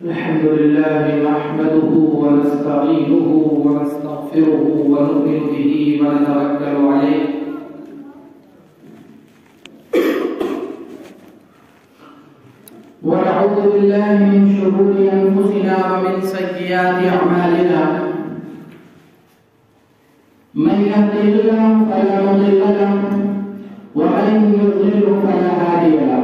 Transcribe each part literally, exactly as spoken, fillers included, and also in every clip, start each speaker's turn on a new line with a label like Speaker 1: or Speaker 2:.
Speaker 1: الحمد لله نحمده ونستعينه ونستغفره ونؤمن به ونتوكل عليه ونعوذ بالله من شرور أنفسنا ومن سيئات أعمالنا من يهده الله فلا مضل له ومن يضلل فلا هادي له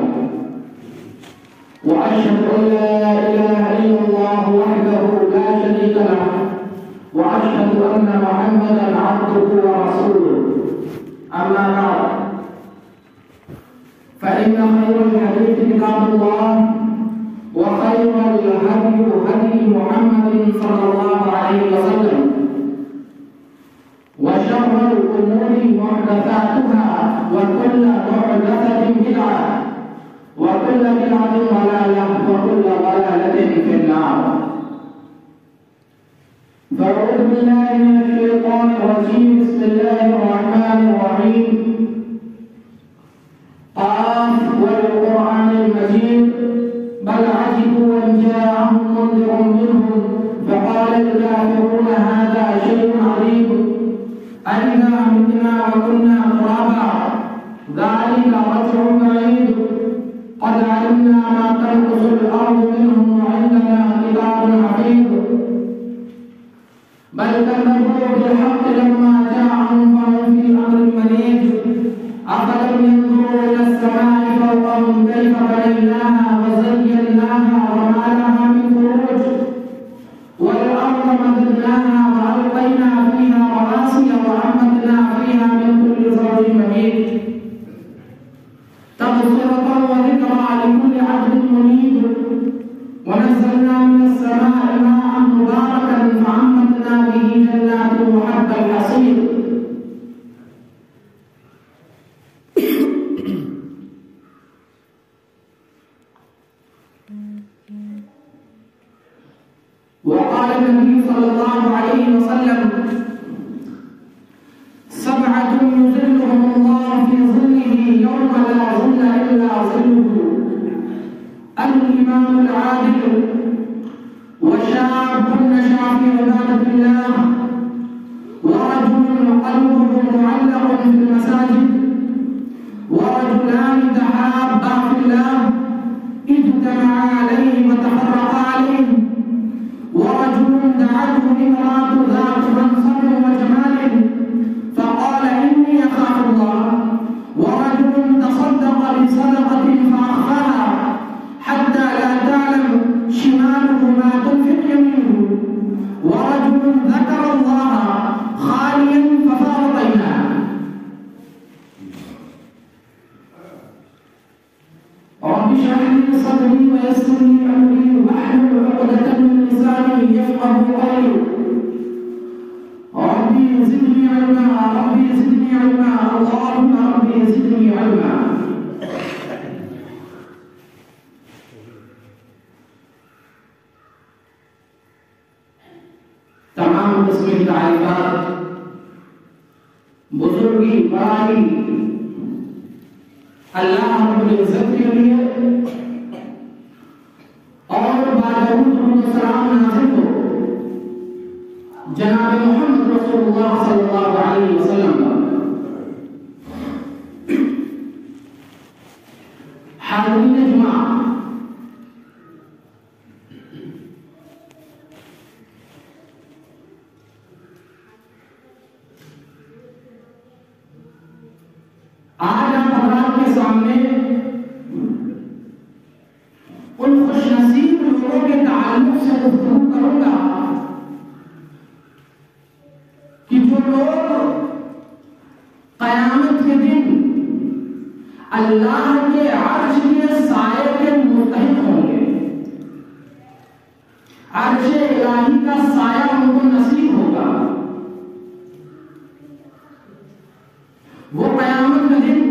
Speaker 1: وأشهد أن لا إله إلا الله وحده لا شريك له وأشهد أن محمدا عبده ورسوله أما بعد فإن خير الحديث كتاب الله وخير الهدي هدي محمد صلى الله عليه وسلم وشر الأمور محدثاتها وكل محدثة بدعة وكل بدعة ضلالة وكل ضلالة في النار. فأعوذ بالله من الشيطان الرجيم. بسم الله الرحمن الرحيم. قاف والقرآن المجيد بل عجبوا أن جاءهم منذر منهم فقال الكافرون هذا شيء عظيم أئذا متنا وكنا ترابا ذلك رجع بعيد قد علمنا ما تنقص الأرض منهم وعندنا كتاب حفيظ بل كذبوا بالحق لما جاءهم فهم في أمر مريج أفلم ينظروا إلى السماء فوقهم كيف بنيناها وزيناها وما لها من فروج والأرض مددناها وألقينا فيها رواسي وأنبتنا فيها من كل زوج مهيج تبصرة وذكرى لكل عبد منيب ونزلنا من السماء ماء مباركا فأنبتنا به جنات وحب الحصيد وقال النبي صلى الله عليه وسلم سبعة يظلهم الله في ظله يوم لا ظل إلا ظله الإمام العادل وشاب نشأ في عبادة الله ورجل قلبه معلق في المساجد ورجلان تحابا في الله اجتمعا عليه وتفرقا عليه ورجل دعته امرأة ذات منصب وجمال فقال إني أخاف الله ورجل تصدق بصدقة فأخفاها حتى لا تعلم شماله ما تنفق يمينه ورجل ذكر الله خاليا ففاض بينها. رب اشرح لي صدري ويسر لي أمري واحلل عقدة من لساني يفقه قولي. ربي زدني علما ربي زدني علما اللهم ربي زدني علما. تمام قسم کی تعریفات بزرگی بڑائی اللہ رب العزت کے لیے اور بادرود السلام نازل ہو جناب محمد رسول اللہ صلی اللہ علیہ وسلم حاضرین جمعہ آج آپ حضرات کے سامنے ان خوش نصیب لوگوں کے تعلق سے گفتگو کروں گا کہ جو لوگ قیامت کے دن اللہ کے عرش کے سائے کے مستحق ہوں گے. عرش الہی کا سایہ ان کو نصیب ہوگا. وہ قیامت کے دن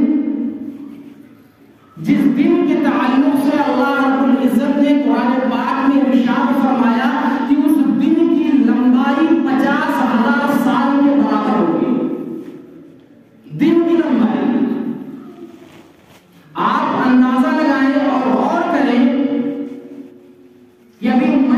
Speaker 1: جس دن کے تعلق سے اللہ رب العزت نے قرآن پاک میں ارشاد فرمایا کہ اس دن کی لمبائی پچاس ہزار سال کے برابر ہوگی. دن کی لمبائی آپ اندازہ لگائیں اور غور کریں کہ ابھی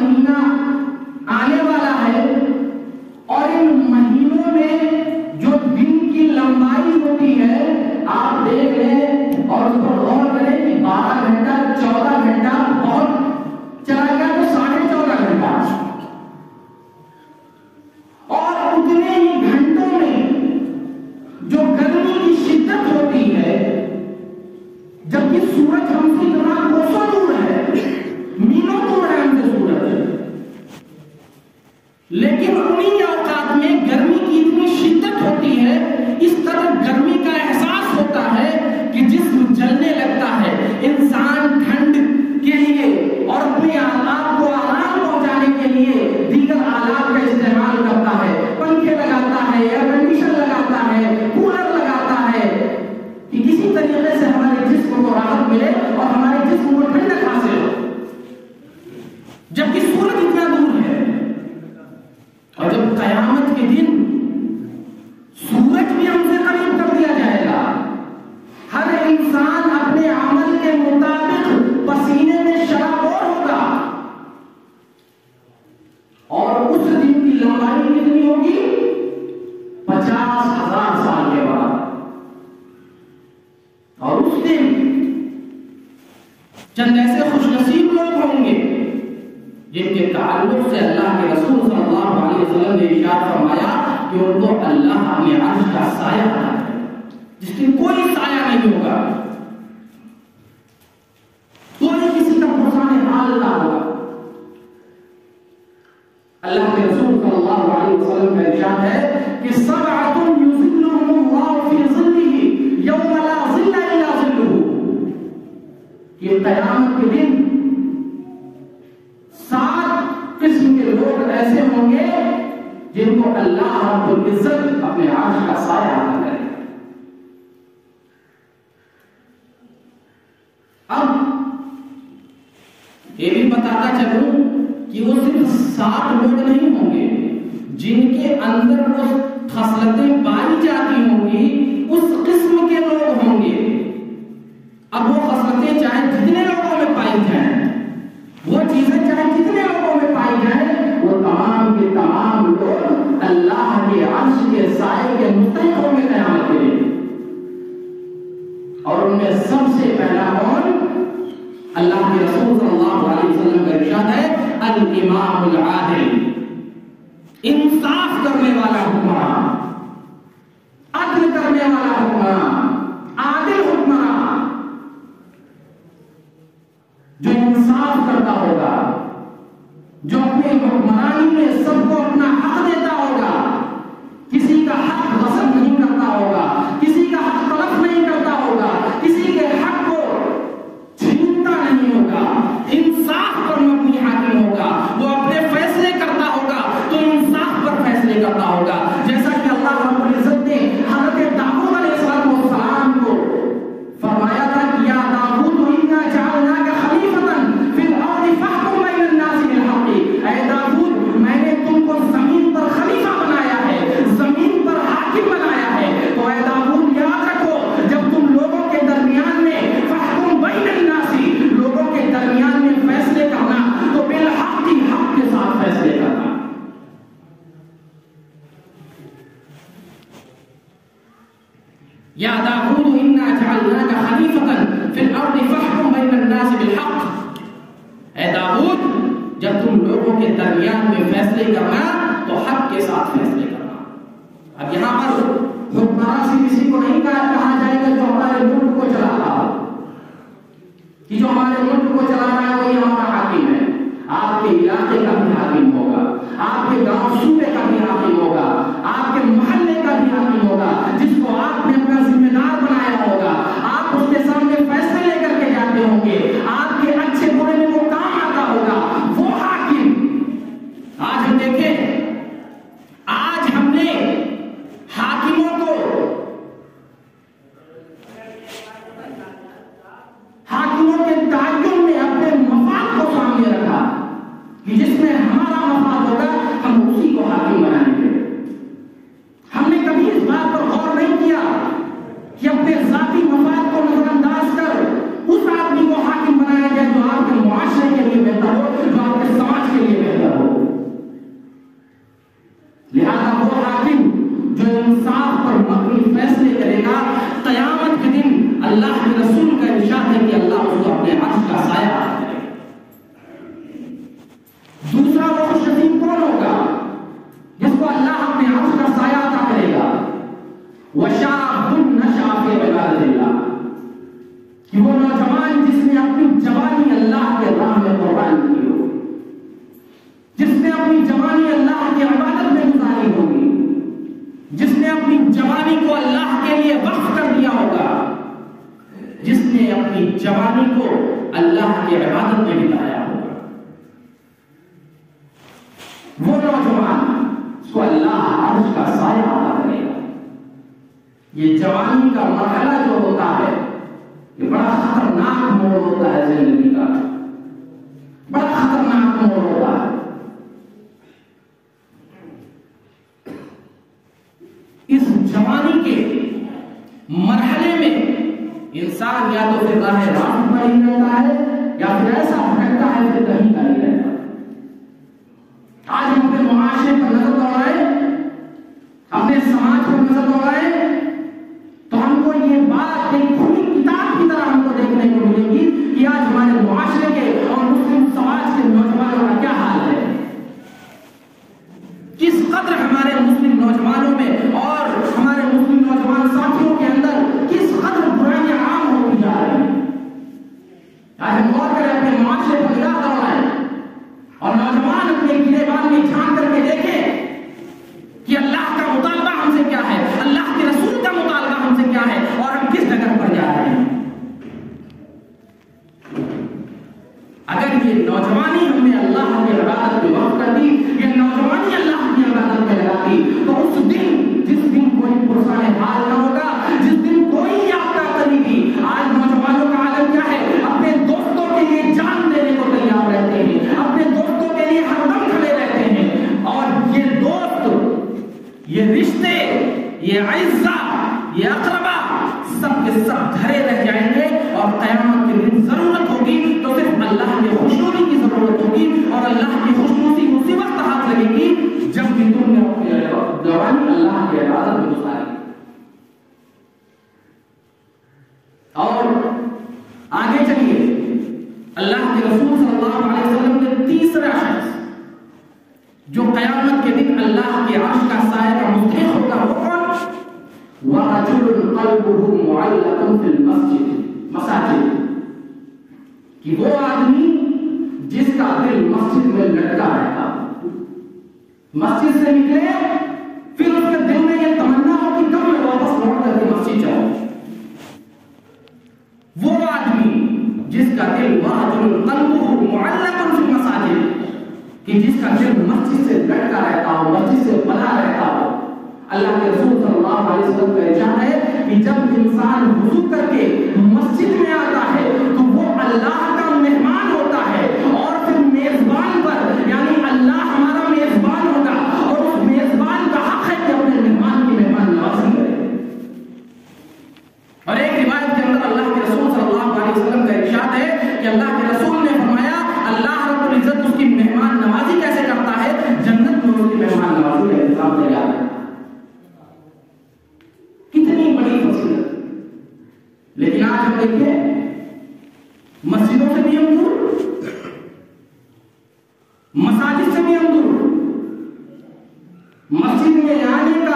Speaker 1: مہینہ آنے والا ہے اور ان مہینوں میں جو دن کی لمبائی ہوتی ہے آپ دیکھ لیں اور اس پر غور کریں کہ بارہ گھنٹہ چودہ گھنٹہ بہت چلا گیا تو ساڑھے چودہ گھنٹہ، اور اتنے ہی گھنٹوں میں جو گرمی کی شدت ہوتی ہے، جبکہ سورج ہم سے اتنا کوسوں دور ہے، میلوں دور ہے ہم سے سورج، لیکن انہی اوقات میں گرمی کی اتنی شدت ہوتی ہے، اس طرح گرمی کا احساس ہوتا ہے کہ جسم جلنے لگتا ہے، انسان ٹھنڈ کے لیے اور اپنے آلات کو آرام پہنچانے کے لیے دیگر آلات کا استعمال کرتا ہے، پنکھے لگاتا ہے، ایئر کنڈیشن لگاتا ہے، کولر لگاتا ہے کہ کسی طریقے سے ہمارے جسم کو راحت ملے اور ہمارے جسم کو ٹھنڈک حاصل ہو، جبکہ سورج اتنا دور ہے۔ اور جب قیامت کے دن سورج بھی ہم سے قریب کر دیا جائے گا، ہر انسان اپنے عمل کے مطابق پسینے میں شرابور ہوگا، اور اس دن کی لمبائی کتنی ہوگی؟ پچاس ہزار سال کے بعد۔ اور اس دن چند ایسے خوش نصیب لوگ ہوں گے جن کے تعلق سے اللہ کے رسول صلی اللہ علیہ وسلم نے ارشاد فرمایا کہ ان کو اللہ اپنے عرش کا سایہ عطا کرے، جس کی کوئی سایہ نہیں ہوگا، کوئی کسی کا پرسان حال نہ ہوگا۔ اللہ کے رسول صلی اللہ علیہ وسلم کا ارشاد ہے کہ سبعۃ یظلهم اللہ فی ظلہ یوم لا ظل الا ظلہ، کہ قیامت کے دن سات قسم کے لوگ ایسے ہوں گے جن کو اللہ رب العزت اپنے عرش کا سایہ عطا کرے۔ اب یہ بھی بتاتا چلوں کہ وہ صرف سات لوگ نہیں ہوں گے جن کے اندر وہ خصلتیں پائی جاتی ہوں گی، اس قسم کے لوگ ہوں گے۔ اب وہ خصلتیں چاہے جتنے لوگوں میں پائی جائیں، وہ چیزیں چاہے جتنے لوگوں میں پائی جائیں، وہ تمام کے تمام لوگ اللہ کے عرش کے سائے کے مستحق ہوں گے قیامت کے دن۔ اور ان میں سب سے پہلا کون؟ اللہ کے رسول صلی اللہ علیہ وسلم کا ارشاد ہے الامام العادل، انصاف کرنے والا حکمراں، عدل کرنے والا حکمراں، عادل حکمراں، جو انصاف کرتا ہوگا، جو اپنے حکمرانی میں سب کو اپنا حق دیتا ہوگا، کسی کا حق غصب نہیں کرتا ہوگا، کسی کا حق تلف نہیں کرتا ہوگا، کسی کے حق کو چھینتا نہیں ہوگا، انصاف پر مبنی حاکم ہوگا، وہ اپنے فیصلے کرتا ہوگا تو انصاف پر فیصلے کرتا ہوگا، جیسا کہ اللہ رب العزت نے حضرت داؤد علیہ السلام کو فرمایا تھا کہ یا داؤد انا جعلناک خلیفۃ فی الارض فاحکم بین الناس بالحق، اے داؤد میں نے تم کو زمین پر خلیفہ بنایا ہے، زمین پر حاکم بنایا ہے، تو اے داؤد یاد رکھو جب تم لوگوں کے درمیان میں فاحکم بین الناس، لوگوں کے درمیان میں فیصلے کرنا تو بالحق کی حق کے ساتھ فیصلے کرنا۔ یا داؤد انا جعلناک خلیفۃ فی الارض فاحکم بین الناس بالحق، اے داؤد جب تم لوگوں کے درمیان میں فیصلے کرنا تو حق کے ساتھ فیصلے کرنا۔ اب یہاں پر حکمراں سے کسی کو نہیں کہا جائے گا جو ہمارے ملک کو چلا رہا ہو، کہ جو ہمارے ملک کو چلا رہا ہے وہی ہمارا حاکم ہے۔ آپ کے علاقے کا بھی حاکم ہوگا، آپ کے گاؤں صوبے کا بھی حاکم ہوگا، آپ کے محلے کا بھی حاکم ہوگا، جس کو آپ نے اپنا ذمہ دار بنایا ہوگا، آپ اس کے سامنے فیصلے لے کر کے جاتے ہوں گے، آپ کے اچھے برے میں وہ کام آتا ہوگا، وہ حاکم۔ آج ہم دیکھیں، آج ہم نے حاکموں کو حاکموں کے تعین میں اپنے مفاد کو سامنے رکھا کہ جس میں اللہ کے رسول کا ارشاد ہے کہ اللہ اس کو اپنے عرش کا سایہ عطا کرے گا۔ دوسرا وہ خوش نصیب کون ہوگا جس کو اللہ اپنے عرش کا سایہ عطا کرے گا؟ وَشَابٌ نَشَأَ فِي عِبَادَةِ اللَّهِ، کہ وہ نوجوان جس نے اپنی جوانی اللہ کے راہ میں قربان کی ہو، جس نے اپنی جوانی اللہ کی عبادت میں گزاری ہوگی، جس نے اپنی جوانی کو اللہ کے لیے وقف کر دیا ہوگا، جس نے اپنی جوانی کو اللہ کی عبادت میں بتایا ہوگا، وہ نوجوان اس کو اللہ عرش کا سایہ عطا کرے گا۔ یہ جوانی کا مرحلہ جو ہوتا ہے یہ بڑا خطرناک موڑ ہوتا ہے، زندگی کا بڑا خطرناک موڑ ہوتا ہے۔ اس جوانی کے مرحلے میں انسان یا تو پھر راہ راست پر ہی رہتا ہے یا پھر ایسا بھٹکتا ہے پھر کہیں کا نہیں رہتا۔ آج ہم اپنے معاشرے پر نظر دوڑائیں، اپنے سماج پر نظر دوڑائیں تو ہم کو یہ بات ایک کھلی کتاب کی طرح ہم کو دیکھنے کو ملے گی کہ آج ہمارے معاشرے کے اور مسلم سماج کے نوجوانوں کا کیا حال ہے، کس قدر ہمارے مسلم نوجوانوں میں اور ہمارے مسلم نوجوان ساتھیوں کے اندر کس قدر برائیاں عام ہوتی جا رہی ہیں۔ آج ہم غور کریں، اپنے معاشرے پر نگاہ دوڑائیں اور نوجوان اپنے گریبان میں جھانک کر کے دیکھیں کہ اللہ کا مطالبہ ہم سے کیا ہے، اللہ کے رسول کا مطالبہ ہم سے کیا ہے اور ہم کس جگہ پر جا رہے ہیں۔ اگر یہ نوجوانی ہم نے اللہ کی عبادت میں وقف کر دی، یہ نوجوانی اللہ کی عبادت میں لگا دی، تو اس دن جس دن کوئی پرسان حال نہ ہوگا، جس دن کوئی آپ کا قریبی، آج نوجوانوں کا عالم کیا ہے، اپنے دوستوں کے لیے جان دینے کو تیار رہتے ہیں، اپنے دوستوں کے لیے ہر دم کھڑے رہتے ہیں، اور یہ دوست، یہ رشتے، یہ اعزا، یہ اقربا سب کے سب دھرے رہ جائیں گے، اور قیامت کے دن ضرورت ہوگی تو صرف اللہ کی خوشنودی کی ضرورت ہوگی، اور اللہ کی خوشنودی اسی وقت ہاتھ لگے گی جب کہ تم نے اپنی جوانی اللہ کی عبادت میں گزاری۔ اور آگے چلیے، اللہ کے رسول صلی اللہ علیہ وسلم نے تیسرا شخص جو قیامت کے دن اللہ کے عرش کا سایہ کا مستحق ہوگا وہ کون؟ وَرَجُلٌ قَلْبُهُ مُعَلَّقٌ فِي الْمَسْجِدِ مساجد، کہ وہ آدمی جس کا دل مسجد میں لٹکا رہتا، مسجد سے نکلے پھر اس کے دل میں یہ تمنا ہو کہ کب میں واپس لوٹ کر کے مسجد جاؤں، وہ آدمی جس کا دل وَرَجُلٌ قَلْبُهُ مُعَلَّقٌ فِي الْمَسَاجِدِ، کہ جس کا دل مسجد سے لٹکا رہتا ہو، مسجد سے بنا رہتا ہو۔ اللہ کے رسول صلی اللہ علیہ وسلم کا ارشاد ہے کہ جب انسان وضو کر کے مسجد میں آتا ہے تو وہ اللہ کا مہمان ہوتا ہے، اور پھر میزبان پر یعنی اللہ ہمارا میزبان ہوگا، اور اس میزبان کا حق ہے کہ اپنے مہمان کی مہمان نوازی کرے۔ اور ایک روایت کے اندر اللہ کے رسول صلی اللہ علیہ وسلم کا ارشاد ہے کہ اللہ کے رسول نے فرمایا اللہ رب العزت اس کی مہمان نوازی کیسے کرتا ہے، جنت میں اس کی مہمان نوازی کا انتظام تیار ہے۔ کتنی بڑی فضیلت، لیکن آج ہم دیکھیں مسجدوں سے بھی ہم دور، مساجد سے بھی ہم دور، مسجد میں آنے کا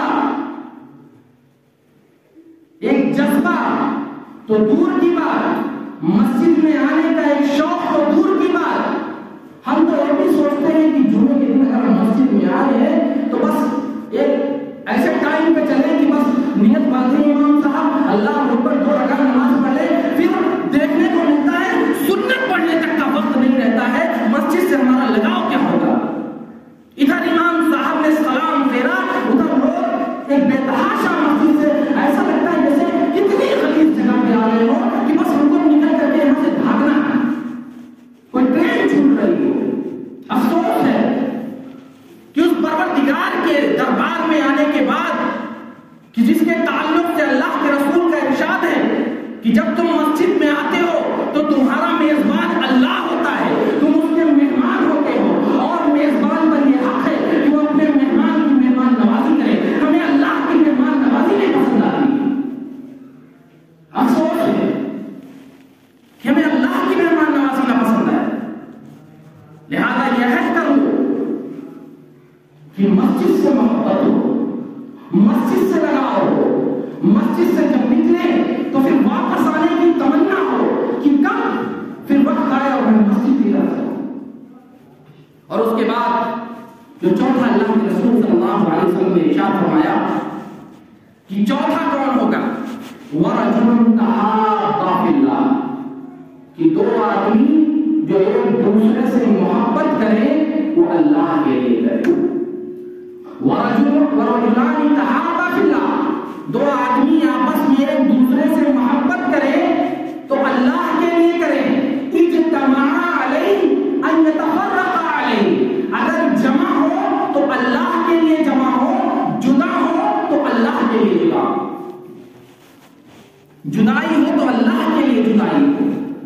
Speaker 1: ایک جذبہ تو دور کی بات، مسجد میں آنے کا ایک شوق تو دور کی بات، ہم تو یہ بھی سوچتے ہیں کہ جمعے کے دن اگر ہم مسجد میں آ رہے ہیں تو بس ایک ایسے ٹائم پہ چلیں کہ بس نیت باندھیں امام صاحب، اللہ اکبر، دو رکعت نماز پڑھ لیں، پھر دیکھنے کو ملتا ہے سنت پڑھنے تک کا وقت نہیں رہتا ہے، مسجد سے ہمارا لگاؤ کیا ہوگا؟ ادھر امام صاحب نے سلام پھیرا، ادھر لوگ ایک بے تحاشا مسجد سے ایسا لگتا ہے جیسے کتنی غلیظ جگہ پہ آ رہے ہو کہ بس ہم کو نکل کر کے یہاں سے بھاگنا ہے، کوئی ٹرین چھوٹ رہی ہو۔ افسوس ہے کہ اس پروردگار کے دربار میں آنے کے بعد کہ جس کے تعلق سے اللہ کے رسول کا ارشاد ہے کہ دو آدمی جو ایک دوسرے سے محبت کریں وہ اللہ کے لیے کریں. وَرَجُلَانِ تَحَابَّا فِي اللَّهِ، دو آدمی آپس میں ایک دوسرے سے محبت کریں تو اللہ کے لیے کریں. اجتمعا علیہ ان یتفرقا علیہ، اگر جمع ہو تو اللہ کے لیے جمع ہو، جدا ہو تو اللہ کے لیے جدا ہو. جدائی ہو تو اللہ کے لیے جدائی ہو.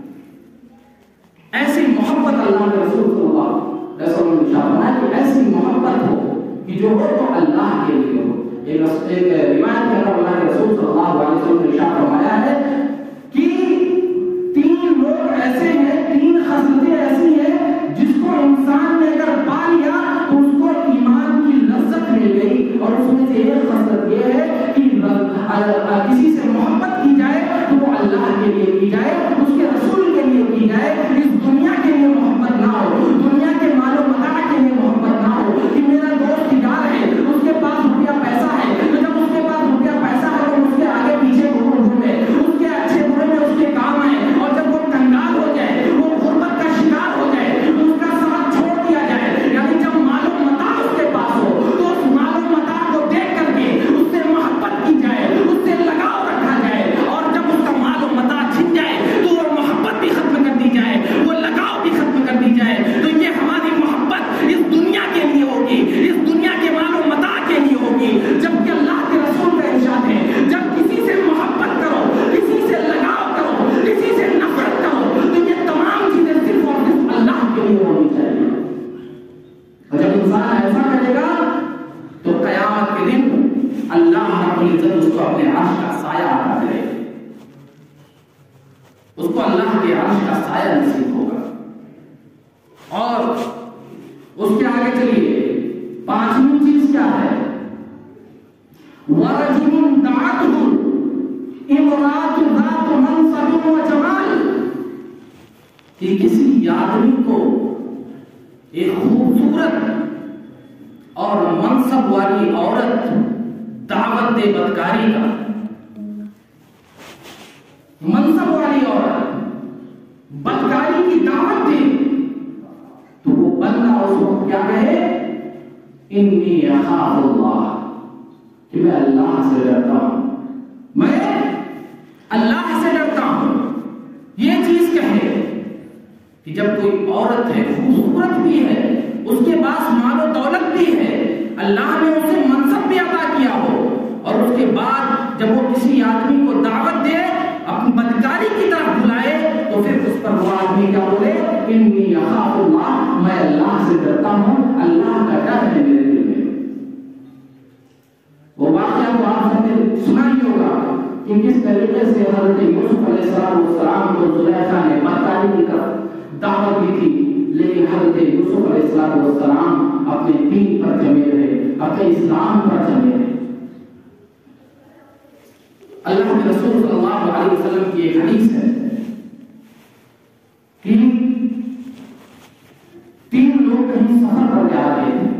Speaker 1: ایسی محبت اللہ کے رسول صلی اللہ علیہ وسلم نے فرمایا کہ ایسی محبت ہو کہ جو ہو تو اللہ کے لیے ہو. ایک روایت کے اندر اللہ کے رسول صلی اللہ علیہ وسلم نے ارشاد فرمایا ہے کہ تین لوگ ایسے ہیں، تین خصلتیں ایسی ہیں جس کو انسان نے اگر پا لیا تو اس کو ایمان کی لذت مل گئی. اور اس میں سے ایک خصلت یہ ہے کہ کسی سے محبت کی جائے تو وہ اللہ کے لیے کی جائے، اس کے رسول کے لیے کی جائے. اس دنیا کے لیے محبت نہ ہو، دنیا کے مال و متاع کے لیے محبت نہ ہو کہ میرا دوست تجار ہے، اس کے پاس روپیہ پیسہ ہے، تو جب اس کے پاس روپیہ پیسہ ہے تو اس کے آگے پیچھے گھومے، اس کے اچھے برے میں اس کے کام آئے. اور جب وہ کنگال ہو جائے، وہ غربت کا شکار ہو جائے تو اس کا ساتھ چھوڑ دیا جائے. یعنی جب مال و متاع اس کے پاس ہو تو اس مال و متاع کو دیکھ کر کے اس سے محبت کی جائے، اس سے لگاؤ رکھا جائے. اور جب اس کا مال و متاع چھن جائے تو وہ محبت بھی ختم کر دی جائے، وہ لگاؤ بھی ختم کر دی جائے. تو یہ ہماری محبت اس دنیا کے لیے ہوگی، اس دنیا کے مال و متاع کے لیے ہوگی. جبکہ اللہ کے رسول کا ارشاد ہے جب کسی سے محبت کرو، کسی سے لگاؤ کرو، کسی سے نفرت کرو تو یہ تمام چیزیں صرف اور صرف اللہ کے لیے ہونی چاہیے. اور جب انسان ایسا کرے گا تو قیامت کے دن اللہ رب العزت اس کو اپنے عرش کا سایہ عطا کرے گا، اس کو اللہ کے عرش کا سایہ نصیب ہوگا. اور اس کے آگے چلیے، پانچویں چیز کیا ہے؟ وَرَجُلٌ دَعَتْهُ امْرَأَةٌ ذَاتُ مَنْصَبٍ وَجَمَالٍ، کہ کسی آدمی کو ایک خوبصورت اور منصب والی عورت دعوت دے بدکاری کا. منصب والی عورت بدکاری کی دعوت دے تو وہ بندہ اس کو کیا کہے؟ انی اخاف اللہ، کہ میں اللہ سے ڈرتا ہوں، میں اللہ سے ڈرتا ہوں. یہ چیز کہے کہ جب کوئی عورت ہے، خوبصورت بھی ہے، اس کے پاس مال و دولت بھی ہے، اللہ نے اسے منصب بھی عطا کیا ہو، اور اس کے بعد جب وہ کسی آدمی کو دعوت دے، اپنی بدکاری کی طرف بلائے، تو پھر اس پر وہ آدمی کیا بولے؟ انی اخاف اللہ، میں اللہ سے ڈرتا ہوں، اللہ کا ڈر ہے میرے دل میں. وہ واقعہ تو آپ سب نے سنا ہی ہوگا کہ کس طریقے سے حضرت یوسف علیہ السلام کو زلیخا نے بدکاری کی طرف دعوت دی تھی، لیکن حضرت یوسف علیہ السلام اپنے دین پر جمے رہے، اپنے اسلام پر جمے رہے. اللہ کے رسول صلی اللہ علیہ وسلم کی ایک حدیث ہے کہ تین لوگ کہیں سفر پر جا رہے تھے،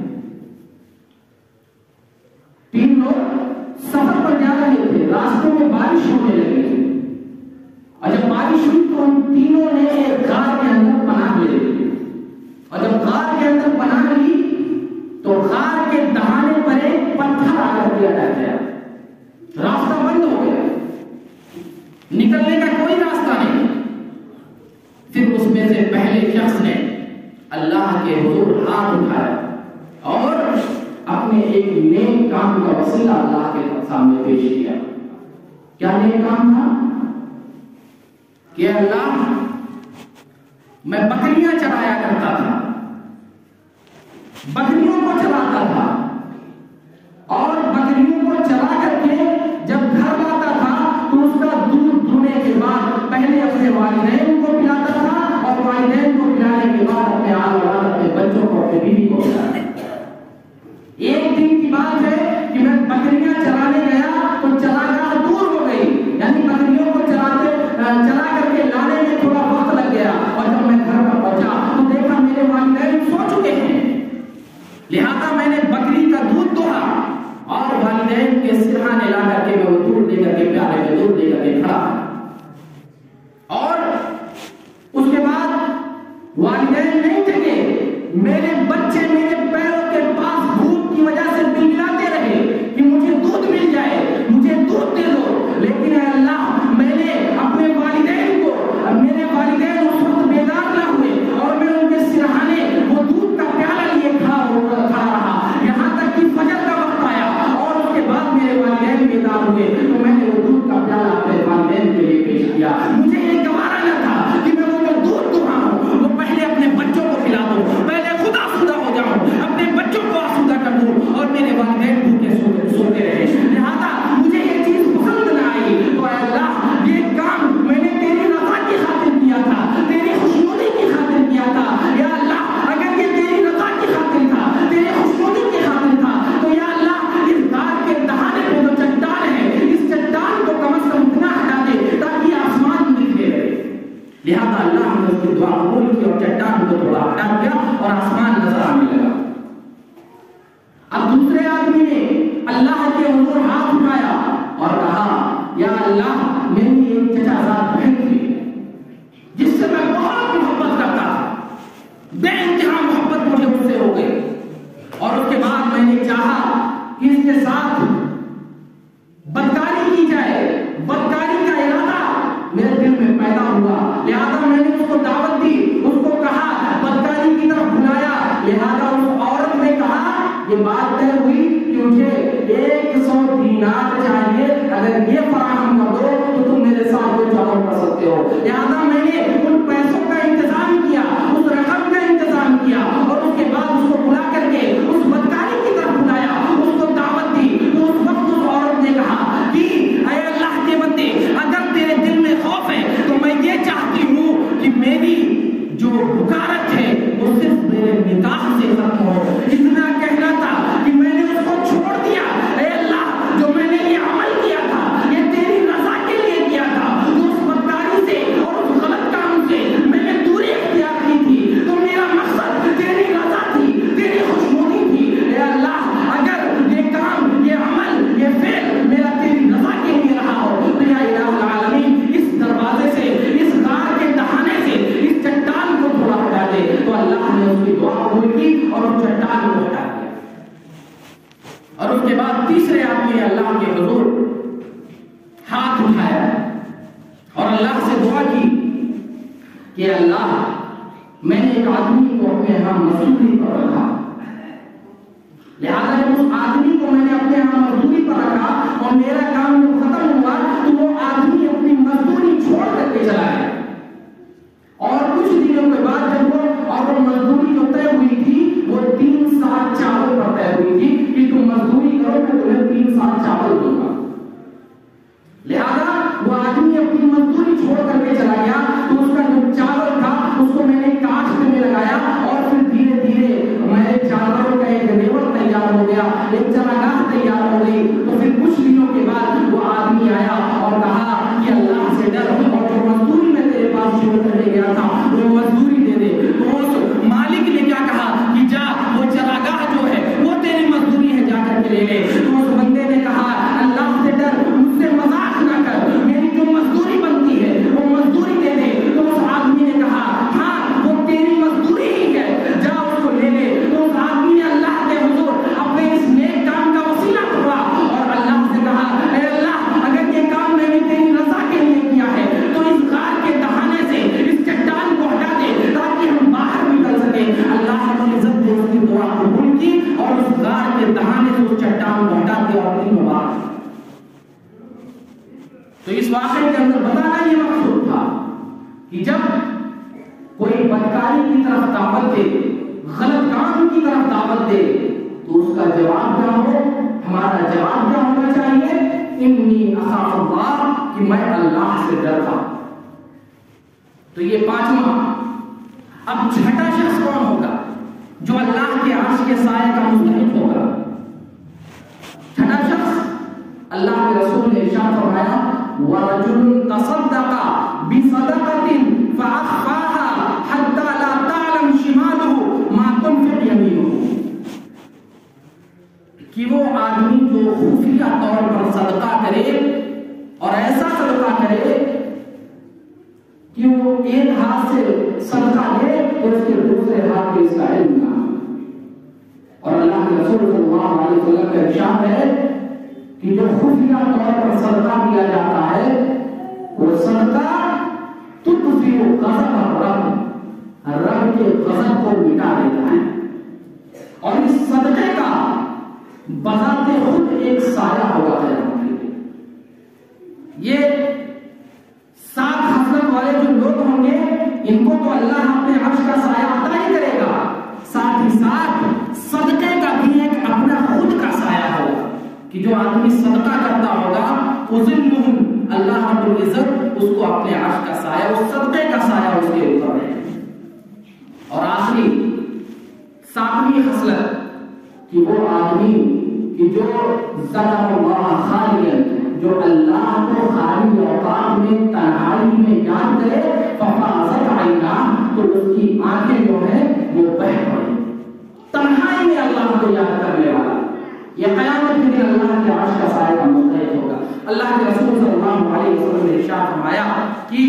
Speaker 1: تین لوگ سفر پر جا رہے تھے، راستے میں بارش ہونے لگی تھی، اور جب بارش ہوئی تو ان تینوں نے ایک غار کے اندر پناہ لے لی. اور جب غار کے اندر پناہ لی تو غار کے دہانے پر ایک پتھر آ کر دیا گیا، راستہ بند ہو گیا، نکلنے کا کوئی راستہ نہیں. پھر اس میں سے پہلے شخص نے اللہ کے حضور ہاتھ اٹھایا اور اپنے ایک نیک کام کا وسیلہ اللہ کے سامنے پیش کیا. کیا نیک کام تھا؟ کہ اللہ، میں بکریاں چرایا کرتا تھا، بکریوں کو چلاتا تھا، اور بکریوں کو چلا کر کے جب گھر لاتا تھا تو اس کا دودھ دھونے کے بعد پہلے اپنے والدین کو پلاتا تھا، اور والدین کو پلانے کے بعد اپنے آل اولاد، اپنے بچوں کو، اپنے بیوی کو پلاتا تھا. ایک دن کی بات ہے کہ میں بکریاں چلانے گیا تو چراگاہ دور ہو گئی، یعنی بکریوں کو چلاتے چلا کر کے لانے میں تھوڑا وقت لگ گیا، اور جب میں گھر پر پہنچا تو دیکھا میرے والدین سو چکے ہیں. لہذا میں نے بکری کا دودھ دوہا اور والدین کے سرہانے لا کر کے میں وہ دودھ دے کر کے پیالے میں دودھ دے کر کے کھڑا. اور لہذا اللہ نے اس کی دعا قبول کی اور چٹان کو تھوڑا ہٹا دیا اور آسمان نظر آنے لگا۔ اب دوسرے آدمی نے اللہ کے حضور ہاتھ اٹھایا اور کہا یا اللہ میری ایک چچا زاد بہن تھی جس سے میں بہت محبت کرتا تھا، بے انتہا محبت مجھے اس سے ہو گئی، اور اس کے بعد میں نے چاہا کہ اس کے ساتھ بدکاری کی جائے، بدکاری کا ارادہ میرے دل میں پیدا ہوا، لہذا میں نے اس کو دعوت دی، اس کو کہا بدکاری کی طرف بلایا، لہذا اس عورت نے کہا یہ بات طے ہوئی کہ مجھے ایک سو دینار چاہیے، اگر یہ فراہم کر دو تو تم میرے ساتھ جو چاہو کر سکتے ہو۔ لہذا میں نے ان پیسوں کا انتظام کیا، اس رقم کا انتظام کیا، اور اس کے بعد اس کو بلا کر کے اس بدکاری کی طرف بلایا، اس کو دعوت دی۔ تو اس وقت اس عورت نے کہا کہ اے اللہ کے بندے، اگر تیرے دل میں خوف ہے تو میں یہ چاہتی ہوں کہ میری جو بکارت ہے وہ صرف میرے نکاح سے ختم ہو۔ اتنا کہنا تھا کہ میں نے اس کو چھوڑ دیا، اے اللہ جو میں نے یہ عمل کیا تھا یہ تیری رضا کے لیے کیا تھا، تو اس بدکاری سے اور اس غلط کام سے میں نے دوری اختیار کی تھی، تو میرا مقصد تیری رضا تھی، تیری خوشنودی تھی۔ اے اللہ اگر یہ کام، یہ عمل، یہ فعل میرا تیری رضا کے لیے رہا ہو تو یا الہ العالمین اس دروازے سے، اس غار کے دہانے سے اس چٹان کو تھوڑا ہٹا دے۔ تو اللہ نے اس کی دعا قبول کی اور اس چٹان کو ہٹا دیا۔ اور اس کے بعد تیسرے آدمی نے اللہ کے حضور ہاتھ اٹھایا اور اللہ سے دعا کی کہ اللہ میں نے ایک آدمی کو اپنے یہاں مزدوری پر رکھا، لہذا جب اس آدمی کو میں نے اپنے یہاں مزدوری پر رکھا اور میرا کام جو ختم ہوا تو وہ آدمی اپنی مزدوری چھوڑ کر کے چلا گیا، اور کچھ دنوں کے بعد جب وہ اور وہ مزدوری جو طے ہوئی تھی وہ تین سال چاول پر طے ہوئی تھی کہ تم مزدوری کرو تو تمہیں تین سال چاول دوں گا، لہذا وہ آدمی اپنی مزدوری چھوڑ کر کے چلا گیا۔ تو اس کا جو چاول تھا اس کو میں نے کاشت میں لگایا اور پھر دھیرے دھیرے میں جانوروں کا ایک نیور تیار ہو گیا، ایک چراگاہ تیار ہو گئی۔ تو پھر کچھ دنوں کے بعد وہ آدمی آیا اور کہا کہ اللہ سے ڈر، اور جو مزدوری میں تیرے پاس چھوڑ کر کے گیا تھا وہ مزدوری دے دے۔ تو اس مالک نے کیا کہا کہ جا وہ چراگاہ جو ہے وہ تیری مزدوری ہے، جا کر کے لے لے۔ تو اس بندے نے کہا اللہ سے ڈر، مجھ سے مذاق نہ کر، میری جو مزدوری بنتی ہے وہ مزدوری دے دے۔ تو اس آدمی نے کہا ہاں وہ تیری مزدوری ہی ہے، جا اس کو لے لے۔ تو اس آدمی نے اللہ کے حضور اپنے اس نیک کام کا وسیلہ پکڑا اور اللہ سے کہا اے اللہ اگر یہ کام میں نے تیری رضا کے لیے کیا ہے تو اس غار کے دہانے سے اس چٹان کو ہٹا دے تاکہ ہم باہر نکل سکیں۔ اللہ رب العزت نے اس کی دعا قبول کی اور اس غار کے دہانے سے اس چٹان کو ہٹا دیا اور تینوں باہر۔ تو اس واقعے کے اندر بتانا یہ مقصود تھا کہ جب کوئی بدکاری کی طرف دعوت دے، غلط کام کی طرف دعوت دے تو اس کا جواب کیا ہو، ہمارا جواب کیا ہونا چاہیے، انی اخاف اللہ، کہ میں اللہ سے ڈرتا ہوں۔ تو یہ پانچواں۔ اب چھٹا شخص کون ہوگا جو اللہ کے عرش کے سائے کا مستحق ہوگا؟ چھٹا شخص اللہ کے رسول نے ارشاد فرمایا وَرَجُلٌ تَصَدَّقَ بِصَدَقَةٍ فَأَخْفَاهَا حَتَّى لَا تَعْلَمْ شِمَالُهُ مَا تُنْفِقُ يَمِينُهُ، کہ وہ آدمی جو خفیہ طور پر صدقہ کرے اور ایسا صدقہ کرے کہ وہ ایک ہاتھ سے صدقہ لے تو اس کے دوسرے ہاتھ میں اس کا علم نہ ہو۔ اور اللہ کے رسول صلی اللہ علیہ وسلم کا ارشاد ہے کہ جو خفیہ طور پر صدقہ کیا جاتا ہے وہ صدقہ تطفئ غضب الرب، رب کے غضب کو مٹا دیتا ہے، اور اس صدقے کا بذات خود ایک سایہ ہوگا ہے۔ یہ سات خصلت والے جو لوگ ہوں گے ان کو تو اللہ اپنے عرش کا سایہ عطا ہی کرے گا، ساتھ ہی ساتھ صدقے کا بھی ایک اپنا خود کا سایہ ہوگا کہ جو آدمی صدقہ کرتا ہوگا اذلہم، اللہ رب العزت اس کو اپنے عرش کا سایہ، اس صدقے کا سایہ اس کے اوپر ہے۔ اور آخری ساتویں خصلت کہ وہ آدمی کہ جو ذکر اللہ خالیا، جو اللہ کو خالی اوقات میں تنہائی میں یاد کرے، فَفَعَلَ تو اس کی آنکھیں جو ہیں وہ بہہ پڑیں. تنہائی میں اللہ کو یاد کرنے والا یہ قیامت کے دن اللہ کے عرش کا سایہ کا مستحق ہوگا. اللہ کے رسول صلی اللہ علیہ وسلم نے ارشاد فرمایا کہ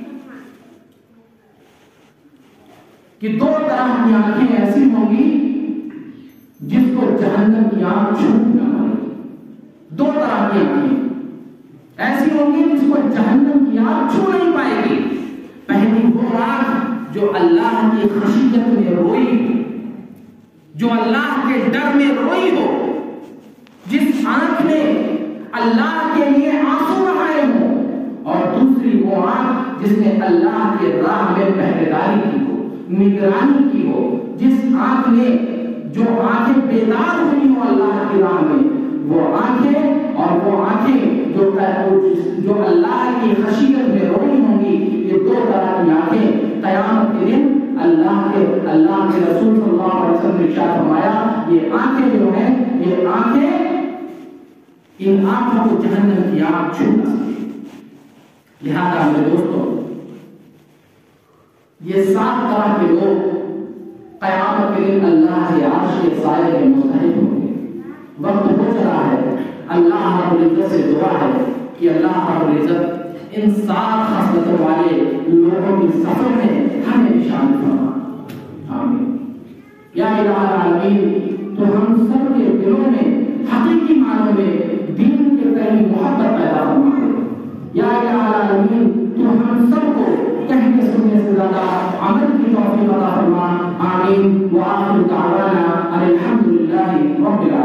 Speaker 1: کہ دو طرح کی آنکھیں ایسی ہوں گی جس کو جہنم کی آنکھ چھو نہ پائے. دو طرح کی آنکھیں ایسی ہوں گی جس کو جہنم کی آنکھ چھو نہیں پائے گی. پہلی وہ آنکھ جو اللہ کی خشیت میں روئی ہو, جو اللہ کے ڈر میں روئی ہو, جس آنکھ نے اللہ کے لیے آنسو بہائے ہوں, اور دوسری وہ آنکھ جس نے اللہ کے راہ میں پہرے داری کی ہو, نگرانی کی ہو, جس آنکھ نے جو آنکھیں بیدار ہوئی ہوں اللہ کی راہ میں, وہ آنکھیں اور وہ آنکھیں جو جو اللہ کی خشیت میں روئی ہوں گی. یہ دو طرح کی آنکھیں قیامت کے دن اللہ کے اللہ کے رسول صلی اللہ علیہ وسلم نے ارشاد فرمایا یہ آنکھیں جو ہیں یہ آنکھیں ان آنکھوں کو جہنم کی آنکھ چھو نہ سکے. لہذا میرے دوستوں یہ سات طرح کے لوگ قیامت کے دن اللہ کے عرش کے سائے کے مستحق ہوں گے. وقت ہو چلا ہے. اللہ رب العزت سے دعا ہے کہ اللہ رب العزت ان سات خصلتوں والے لوگوں کی سفر میں ہمیں نشان فرما. آمین. یا الہ العالمین تو ہم سب کے دلوں میں حقیقی معنوں میں دین کے تئیں محبت پیدا فرما دے. یا الہ العالمین تو ہم سب کو کہنے سننے سے زیادہ عمل کی توفیق عطا فرما. آمین. وآخر دعوانا ان الحمد للہ رب العالمین.